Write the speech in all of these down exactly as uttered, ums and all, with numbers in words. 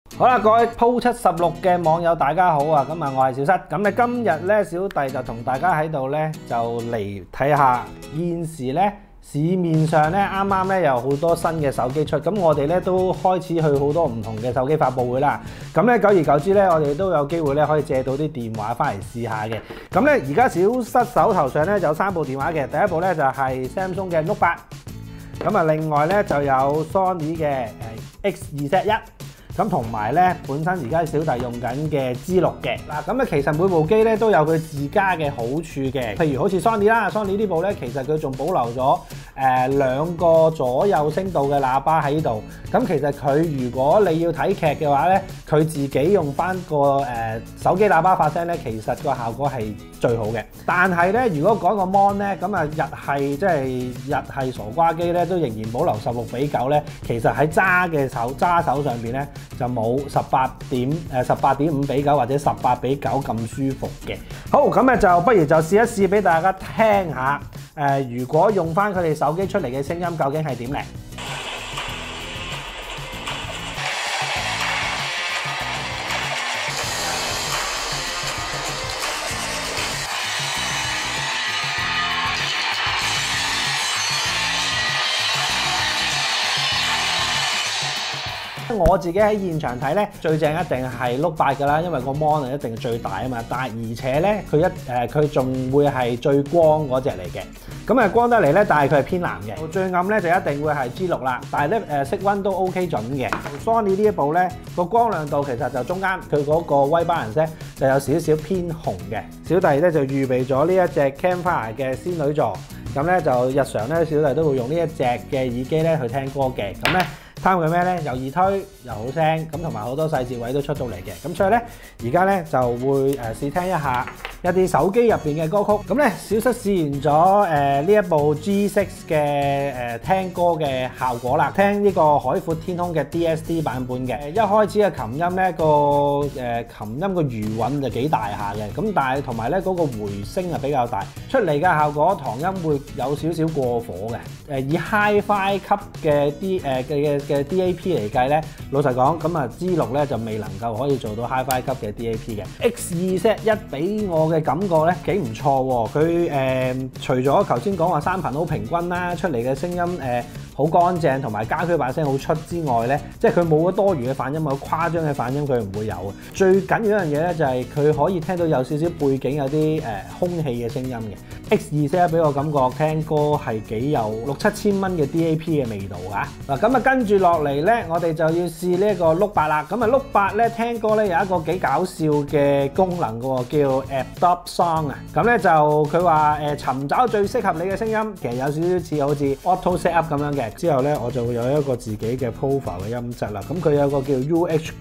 好啦，各位鋪七十六嘅網友大家好啊！咁啊，我係小七。咁咧今日咧，小弟就同大家喺度咧就嚟睇下現時咧市面上咧啱啱咧有好多新嘅手機出，咁我哋咧都開始去好多唔同嘅手機發佈會啦。咁咧久而久之咧，我哋都有機會咧可以借到啲電話翻嚟試下嘅。咁咧而家小七手頭上咧就有三部電話嘅，第一部咧就係 Samsung 嘅 Note 八，咁啊另外咧就有 Sony 嘅誒 X 二 Z 一。咁同埋咧，本身而家小弟用緊嘅 G 六嘅嗱，咁咧其實每部機咧都有佢自家嘅好處嘅，譬如好似 Sony 啦 ，Sony 呢部咧其實佢仲保留咗誒兩個左右聲道嘅喇叭喺度。咁其實佢如果你要睇劇嘅話咧，佢自己用翻個誒手機喇叭發聲咧，其實個效果係最好嘅。但係咧，如果講個 mon 咧，咁啊日系即係日系傻瓜機咧，都仍然保留十六比九咧，其實喺揸嘅手揸手上邊咧，就冇十八點誒十八點五比九或者十八比九咁舒服嘅。好，咁咧就不如就試一試俾大家聽下誒、呃，如果用翻佢哋手機出嚟嘅聲音究竟係點咧？我自己喺現場睇咧，最正一定係 Note 八㗎啦，因為個 mon 一定係最大啊嘛。但係而且咧，佢一誒佢仲會係最光嗰隻嚟嘅。咁啊光得嚟咧，但係佢係偏藍嘅。最暗咧就一定會係 G 六啦。但係咧誒色溫都 OK 準嘅。Sony 呢一部咧個光亮度其實就中間，佢嗰個 white balance 咧就有少少偏紅嘅。小弟咧就預備咗呢一隻 Campfire 嘅仙女座。咁咧就日常咧小弟都會用呢一隻嘅耳機咧去聽歌嘅。咁咧。貪佢咩咧？又易推又好聲，咁同埋好多細節位都出到嚟嘅。咁所以咧，而家咧就會誒試聽一下一啲手機入邊嘅歌曲。咁咧，小七試完咗誒呢一部 G 六嘅誒聽歌嘅效果啦。聽呢個海闊天空嘅 D S D 版本嘅。一開始嘅琴音咧個誒琴音個餘韻就幾大下嘅。咁但係同埋咧嗰個回聲啊比較大，出嚟嘅效果唐音會有少少過火嘅。誒以 Hi-Fi 級嘅 D 誒嘅嘅 D A P 嚟計咧，老實講咁啊 G 六咧就未能夠可以做到 Hi-Fi 級嘅 D A P 嘅。X 二 Z 一俾我嘅感覺咧幾唔錯喎，佢誒、呃、除咗頭先講話三頻好平均啦，出嚟嘅聲音誒好乾淨，同埋家駒把聲好出之外咧，即係佢冇咗多餘嘅反音，冇誇張嘅反音佢唔會有嘅。最緊要一樣嘢咧就係佢可以聽到有少少背景有啲誒、呃、空氣嘅聲音嘅。X 二 Z 一俾我感覺聽歌係幾有六七千蚊嘅 D A P 嘅味道㗎。嗱咁啊跟住落嚟咧，我哋就要試呢一個 Note 八啦。咁啊 Note 八咧聽歌咧有一個幾搞笑嘅功能嘅喎，叫 Adopt Song 啊。咁咧就佢話誒尋找最適合你嘅聲音，其實有少少似好似 Auto Set Up 咁樣嘅。之後咧我就會有一個自己嘅 profile 嘅音質啦。咁佢有個叫 U H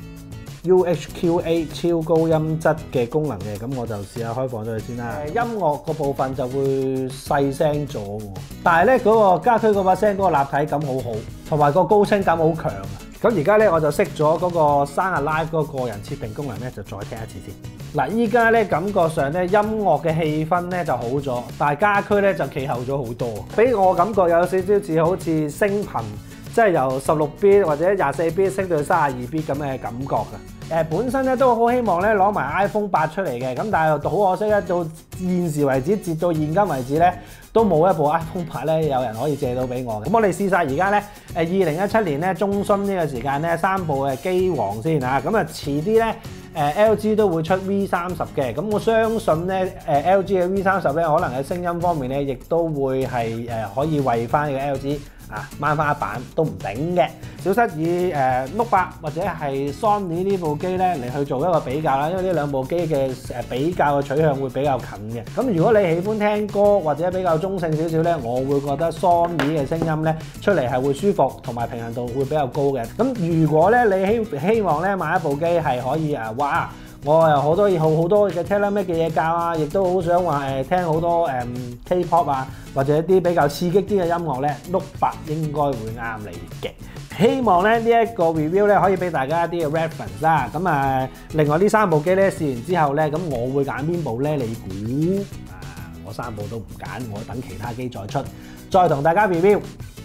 U H Q A 超高音質嘅功能嘅，咁我就試下開放咗佢先啦。音樂個部分就會細聲咗喎，但係咧嗰個家駒嗰把聲嗰個立體感好好，同埋個高清感好強啊！咁而家咧我就熄咗嗰個生日 live 嗰個個人設定功能咧，就再聽一次先。嗱，依家咧感覺上咧音樂嘅氣氛咧就好咗，但係家駒咧就企後咗好多，俾我感覺有少少似好似升頻。即係由十六 bit 或者廿四 bit 升到三十二 bit 咁嘅感覺㗎。誒、呃、本身咧都好希望咧攞埋 iPhone 八出嚟嘅，咁但係好可惜咧，到現時為止，截到現今為止咧，都冇一部 iPhone 八咧有人可以借到俾我嘅。咁我哋試晒而家咧，誒二零一七年咧中旬呢個時間咧三部嘅機王先嚇，咁啊遲啲咧誒 L G 都會出 V 三十嘅，咁我相信咧誒 L G 嘅 V 三十咧可能喺聲音方面咧亦都會係誒可以為翻嘅 L G。啊，掹翻一版都唔頂嘅。小七以誒 Note 八或者係 Sony 呢部機咧嚟去做一個比較啦，因為呢兩部機嘅誒比較嘅取向會比較近嘅。咁如果你喜歡聽歌或者比較中性少少咧，我會覺得 Sony 嘅聲音咧出嚟係會舒服，同埋平衡度會比較高嘅。咁如果咧你希希望咧買一部機係可以誒哇〜我又好多好好多嘅 TaylorMade 嘅嘢教啊，亦都好想話誒聽好多誒 K-pop 啊，或者一啲比較刺激啲嘅音樂咧 ，Note 八應該會啱你嘅。希望咧呢一個 review 咧可以俾大家一啲嘅 reference 啦。咁啊，另外呢三部機咧試完之後咧，咁我會揀邊部咧？你估啊？我三部都唔揀，我等其他機再出，再同大家 review。